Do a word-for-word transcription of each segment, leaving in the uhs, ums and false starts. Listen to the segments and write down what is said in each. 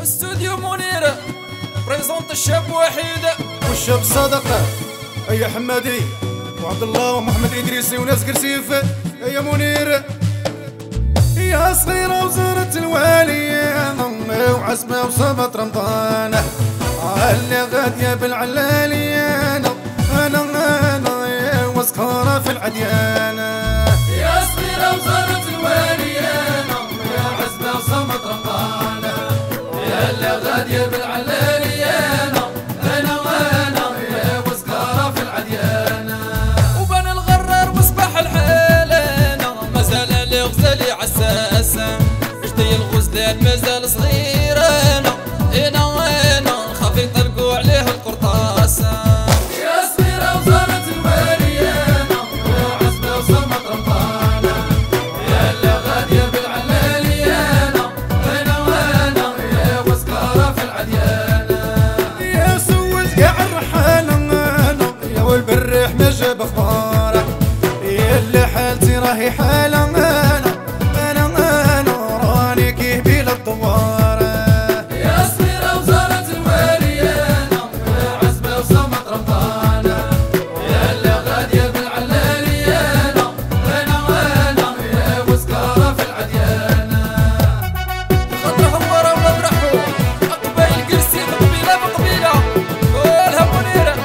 استوديو منير بريزونت الشاب وحيد والشاب صدقه يا حمادي وعبد الله ومحمد ادريسي وناس قرسيف يا منير يا صغيره وزهره الواليه وعزمه وصبت رمضان اللي غاديه بالعلاليه انا انا انا وسكاره في العديانه يا صغيره وزهره الواليه يا عزمه وصبت رمضان يا اللي غاديه بالعلاليه انا انا يا وسكاره في العديانه وبن الغرار وصباح الحالة مازال الغزالي عساسه جدي الغزلان مازال صغير انا انا انا خاف يطلقوا عليه القرطاسه يا صغيره وزهره الواليه يا عزمه وصمت رمضان يا اللي غاديه بالعلاليه انا انا يا وسكاره في العديانه يا سول كاع الرحاله انا يا والبريح ما جاب اخباره يا اللي حالتي راهي حاله انا انا انا راني كيه بلا الدواره يا صغيره وزهره الواليه يا عزمه وصمت رمضان يا اللي غاديه بالعلاليه انا انا يا وسكاره في العديانه خطرهم ورا وضرحوا قبيل قرسي قبيله بقبيله قولها منيره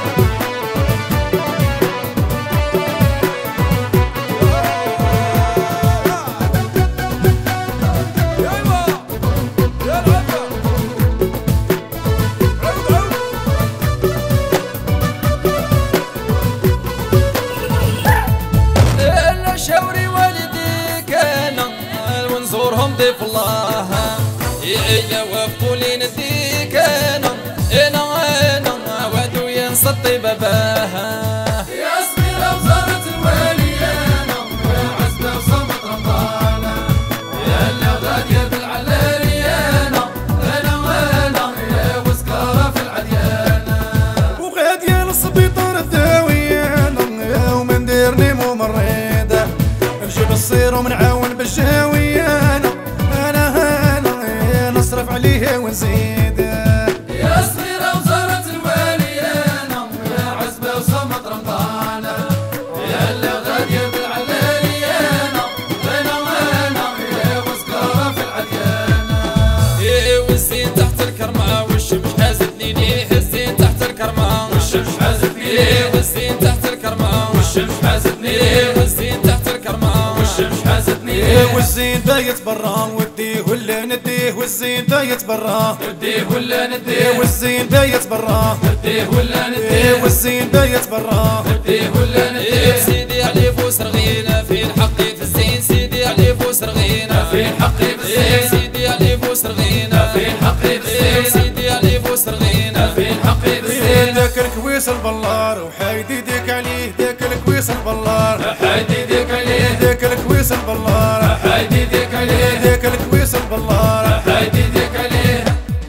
شاوري والديك انا ونزورهم ضيف الله الا وافقوا لي نديك انا انا انا وعدوا ينسطي باباها يا صغيره وزهره الواليه يا عزمه وصمت رمضان يا اللي غاديه بالعلاليه انا انا يا وسكاره في العديانه وغاديه للسبيطار الداويه انا ومن ديرني مو مريده نجيب الصير ومنعاون بالجاويه انا انا انا نصرف عليه ونزيده يا صغيره وزهره الواليه يا عزمه وصمت رمضان يا اللي غاديه بالعلاليه انا انا يا وسكاره في العديانه ايه والزين تحت الكرمه والشمس حازتني ليه الزين تحت الكرمه والشمس حازتني ليه والزين تحت الكرمه والشمس حازتني ليه والزين تحت الكرمه والشمس حازتني ليه والزين بايت برا وديه ولا نديه والزين بايت برا وديه ولا نديه والزين بايت برا وديه ولا نديه والزين بايت برا وديه ولا نديه سيدي علي بوس رغينا في الحق في الزين سيدي علي بوس رغينا في الحق في الزين سيدي علي بوس رغينا في الحق في الزين سيدي علي بوس رغينا في الحق في الزين ذاك الكويس البلار وحايد يديك عليه ذاك الكويس البلار حايد يديك عليه ذاك الكويس البلار حايد يديك عليه ذاك الكويس البلار حايد يديك عليه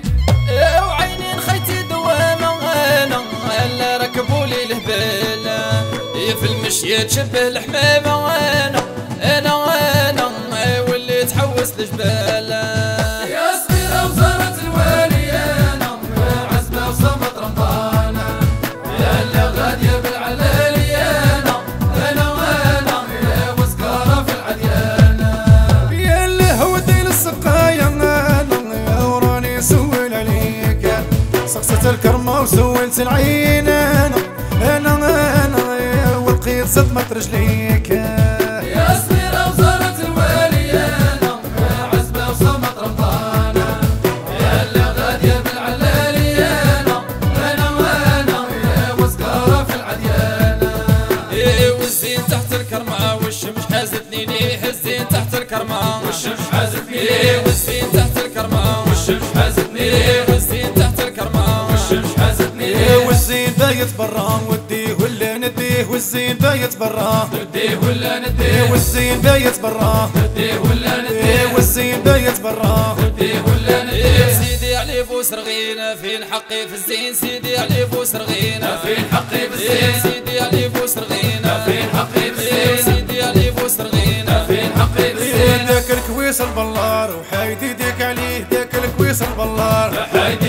وعيني خيتي دوامه انا الا ركبوا لي الهباله في المشي تشبه الحمامه انا انا انا واللي تحوس الجباله يا صغيره وزهره الواليه يا عزمه وصمت رمضان يا اللي غاديه بالعلاليه انا انا يا وسكاره في العديانه يا اللي هودي للسقايه انا وراني سول عليك سقسة الكرمه وسولت العين انا انا انا ولقيت صدمة رجليك يا صغيره وزهره الواليه يا عزمه وصمت رمضان يا اللي غاديه بالعلاليه انا انا يا وسكاره في العديانه ايه والزين تحت الكرمه والشمس حازتني ليه الزين تحت الكرمه والشمس حازتني ليه والزين تحت الكرمه والشمس حازتني ليه والزين تحت الكرمه والشمس حازتني ليه والزين بايت برا وديه ولا نديه والزين بايت برا وديه ولا نديه والزين بايت برا وديه ولا نديه والزين بايت برا وديه ولا نديه سيدي علي بوس رغينا في الحق في الزين سيدي علي بوس رغينا في الحق في الزين سيدي علي بوس رغينا في الحق في الزين سيدي علي بوس رغينا في الحق في الزين ذاك الكويس البلار وحايد يديك عليه ذاك الكويس البلار حيدي